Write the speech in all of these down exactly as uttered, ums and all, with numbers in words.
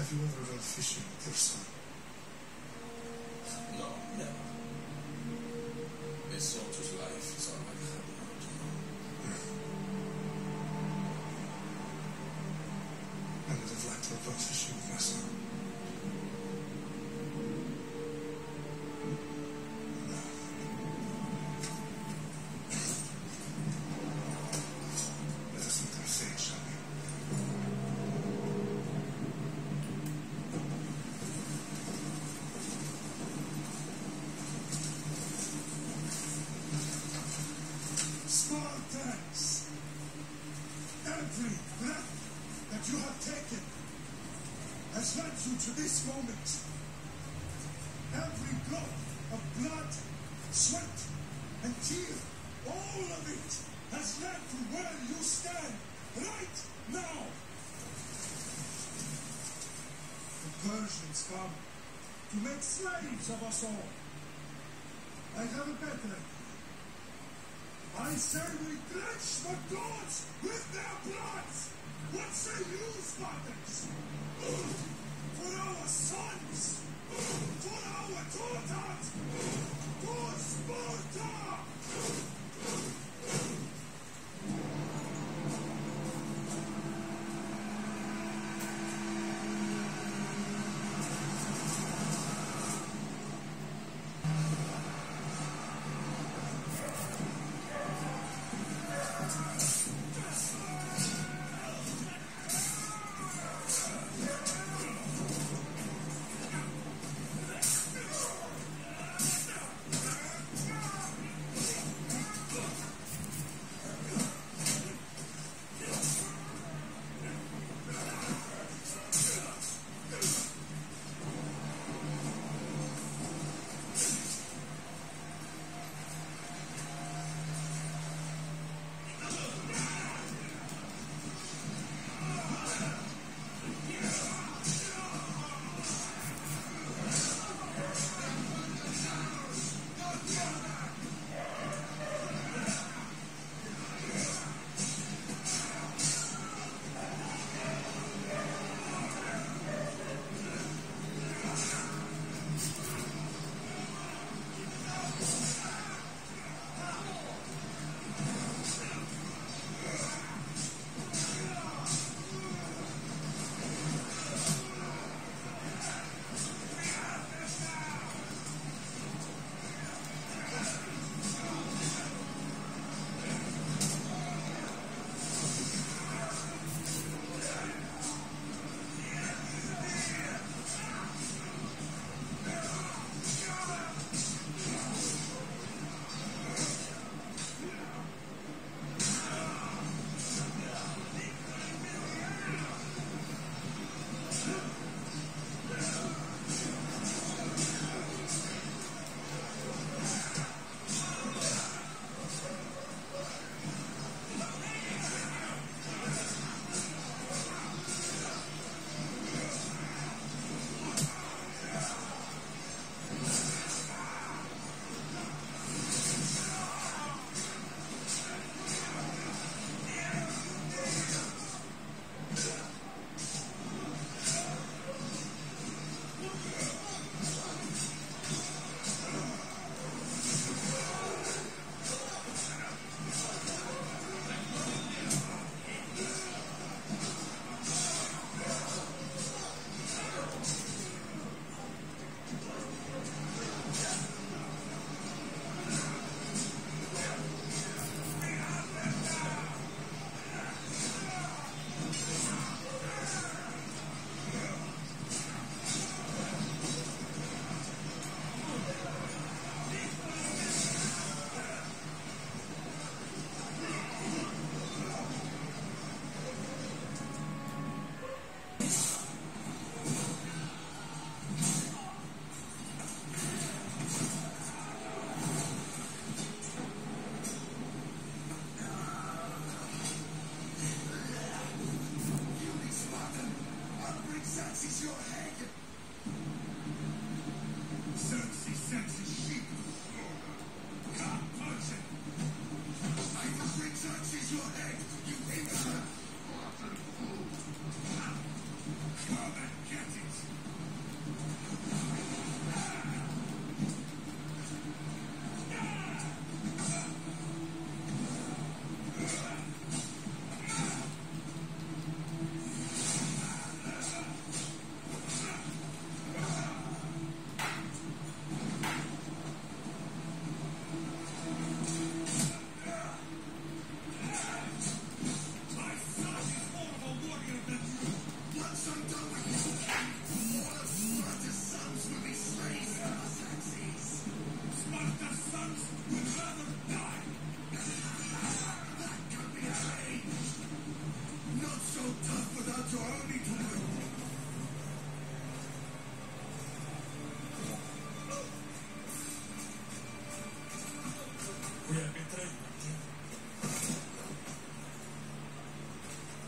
Have you ever gone fishing with your son? No, never. His soldier's life is all I have now to know. I would have liked to have gone fishing with my son. No. Let us not have faith, shall we? Spartans! Every breath that you have taken has led you to this moment. Every drop of blood, sweat, and tear, all of it has led to where you stand right now. The Persians come to make slaves of us all. I have a better idea. I say we drench the gods with their blood! What say you, Spartans? For our sons! For our daughters! For Sparta! Come and get it!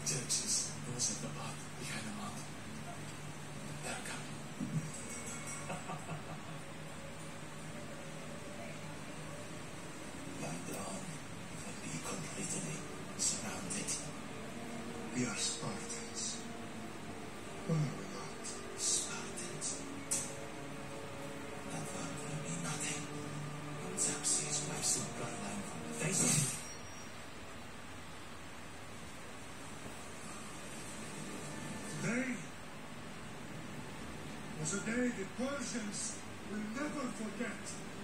Texas, it was at the bottom, behind the mountain. They're coming. Lie down and be completely surrounded. We are Spartans. Or are we not? Spartans. That one will be nothing. When Xerxes wipes the bloodline from the face of it. Today was a day the Persians will never forget.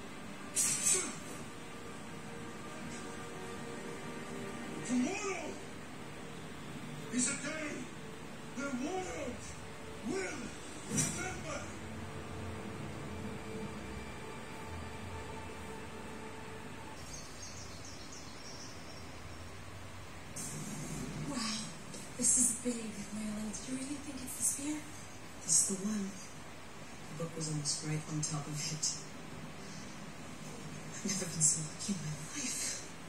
Tomorrow is a day the world will remember. Wow, this is big, Maryland. Do you really think it's the spear? This is the one. The book was almost right on top of it. I've never been so lucky in my life.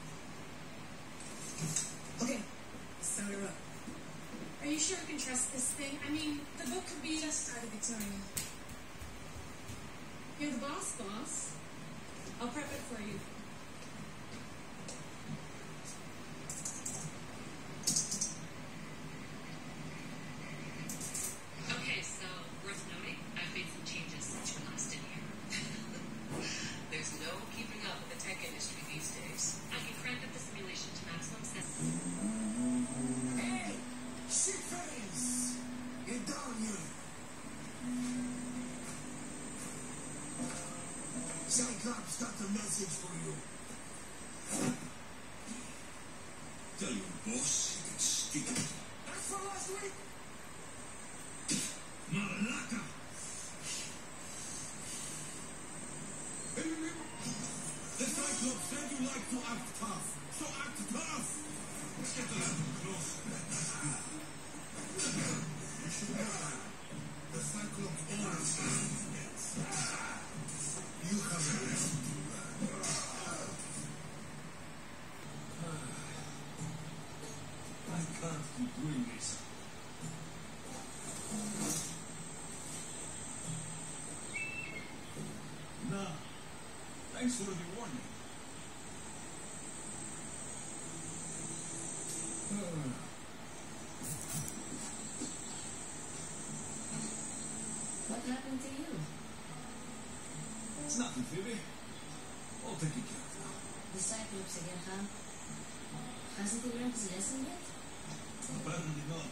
Okay, start her up. Are you sure we can trust this thing? I mean, the book could be just out of Victoria. You're the boss, boss. I'll prep it for you. Okay, so worth noting, I've made some changes since you last in here. There's no keeping up with the tech industry these days. I can crank up the simulation to maximum sense. Hey! Shitface! Get down here! Cyclops got a message for you. Tell your boss you can stick it. That's for last week! Malaka! The Cyclops said you like to act tough, so act tough! Let's get the lamp close. You should know. The Cyclops always gets. You have a lesson to learn. I can't keep doing this. Nah. Thanks for the warning. What happened to you? It's nothing, Phoebe. I'll take it care of now. The Cyclops again, huh? Hasn't he learned his lesson yet? Apparently not.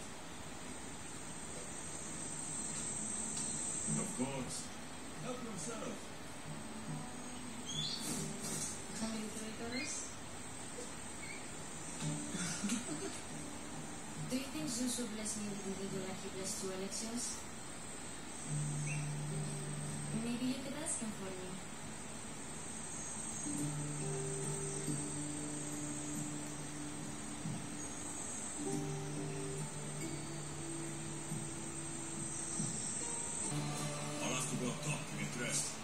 Of course. Help yourself. Coming to Icarus? Do you think Zeus will bless me with the video like he blessed you, Alexios? Maybe you could ask him for me. I'll have to go up top to get dressed.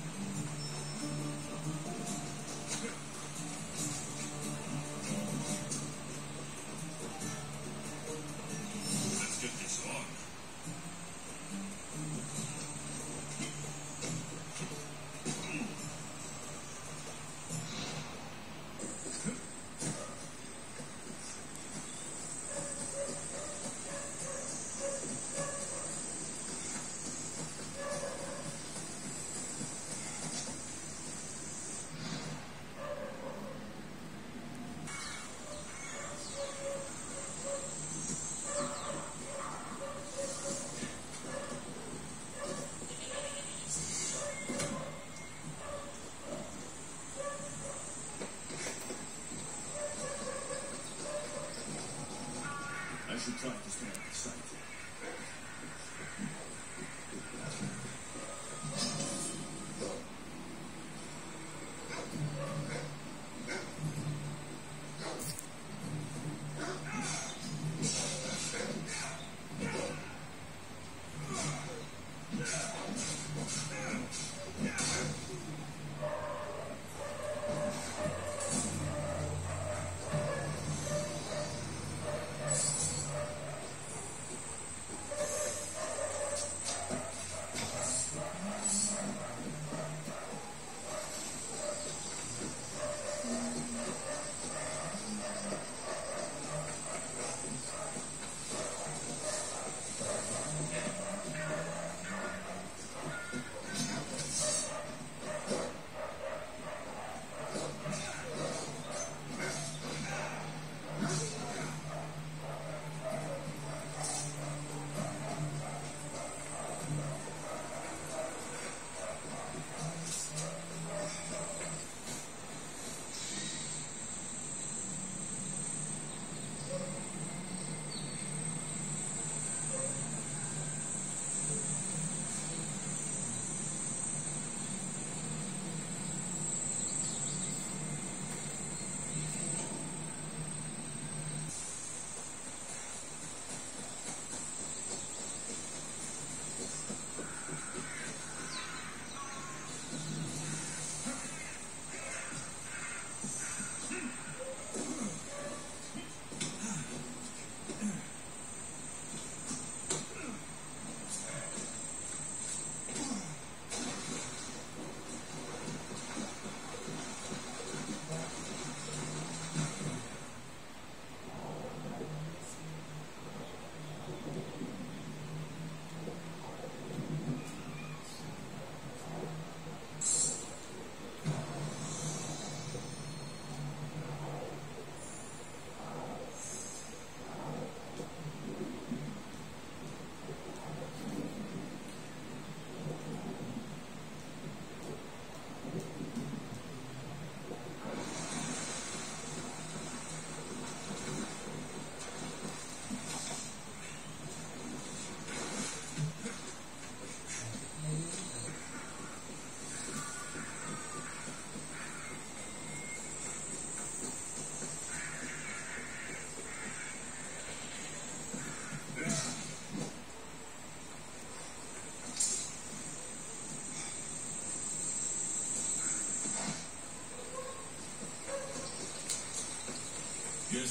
Let's get this on. I should try to stay out of sight.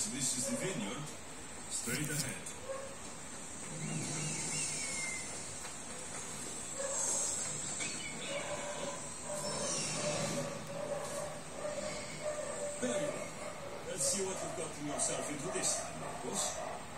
guess this is the vineyard. Straight ahead. There you are. Let's see what you've gotten yourself into this time, Marcos.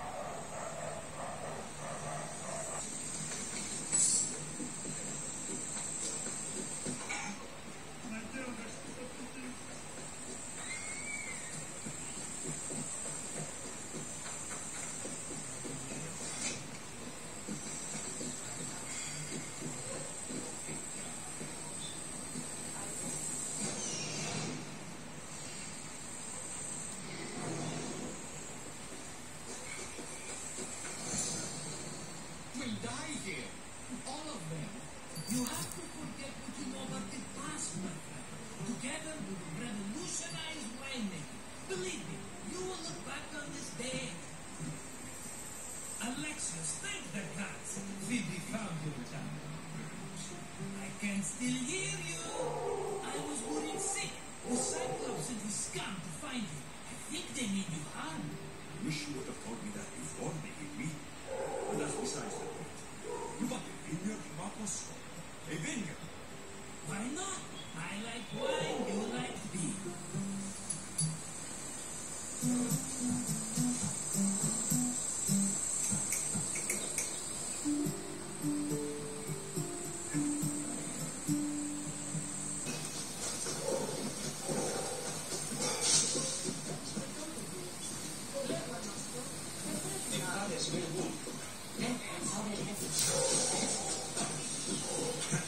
Will die here. All of them. You have to forget what you know about the past, my friend. Together we will revolutionize winemaking. Believe me, you will look back on this day. Alexius, thank the gods. Phoebe found you in time. I can still hear you. I was worried sick. The Cyclops and his scum to find you. I think they need you harm. I wish you would have told me that before they hit me. But that's besides the point. You want a vineyard, Marcos? A vineyard? Why not? I like wine, you like beer. The palace will move. How did it happen?